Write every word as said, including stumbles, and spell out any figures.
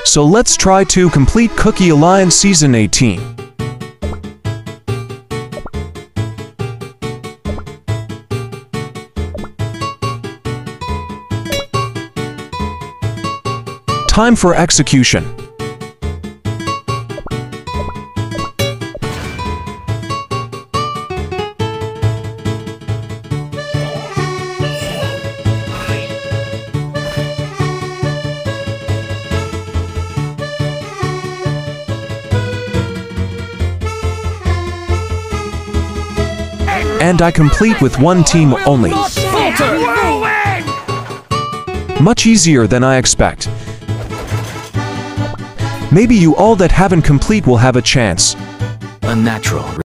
So let's try to complete Cookie Alliance Season eighteen. Time for execution. And I complete with one team only. Much easier than I expect. Maybe you all that haven't complete will have a chance. Unnatural.